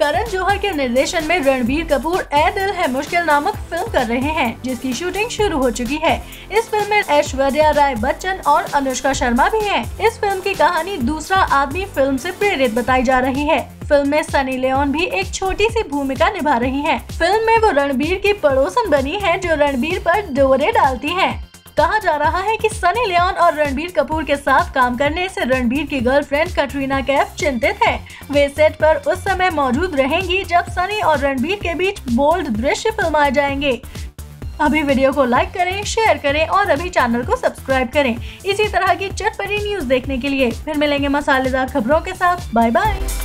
करण जौहर के निर्देशन में रणबीर कपूर ए दिल है मुश्किल नामक फिल्म कर रहे हैं, जिसकी शूटिंग शुरू हो चुकी है। इस फिल्म में ऐश्वर्या राय बच्चन और अनुष्का शर्मा भी हैं। इस फिल्म की कहानी दूसरा आदमी फिल्म से प्रेरित बताई जा रही है। फिल्म में सनी लियोन भी एक छोटी सी भूमिका निभा रही हैं। फिल्म में वो रणबीर की पड़ोसन बनी है जो रणबीर पर डोरे डालती हैं। कहा जा रहा है कि सनी लियोन और रणबीर कपूर के साथ काम करने से रणबीर की गर्लफ्रेंड कटरीना कैफ चिंतित है। वे सेट पर उस समय मौजूद रहेंगी जब सनी और रणबीर के बीच बोल्ड दृश्य फिल्माए जाएंगे। अभी वीडियो को लाइक करें, शेयर करें और अभी चैनल को सब्सक्राइब करें। इसी तरह की चटपटी न्यूज देखने के लिए फिर मिलेंगे मसालेदार खबरों के साथ। Bye bye.